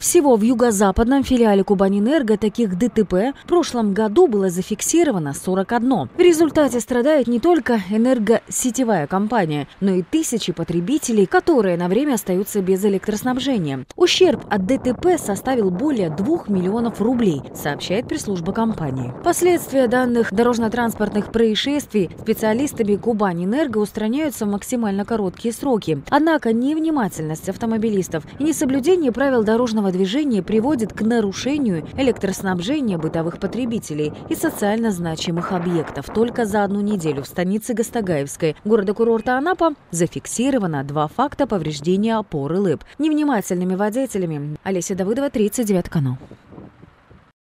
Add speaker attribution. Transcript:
Speaker 1: Всего в юго-западном филиале Кубанэнерго таких ДТП в прошлом году было зафиксировано 41. В результате страдает не только энергосетевая компания, но и тысячи потребителей, которые на время остаются без электроснабжения. Ущерб от ДТП составил более 2 миллионов рублей, сообщает пресс-служба компании. Последствия данных дорожно-транспортных происшествий специалистами Кубанэнерго устраняются в максимально короткие сроки. Однако невнимательность автомобилистов и несоблюдение правил дорожного движения приводит к нарушению электроснабжения бытовых потребителей и социально значимых объектов. Только за одну неделю в станице Гастагаевской города-курорта Анапа зафиксировано 2 факта повреждения опоры ЛЭП невнимательными водителями. Олеся Давыдова, 39 канал.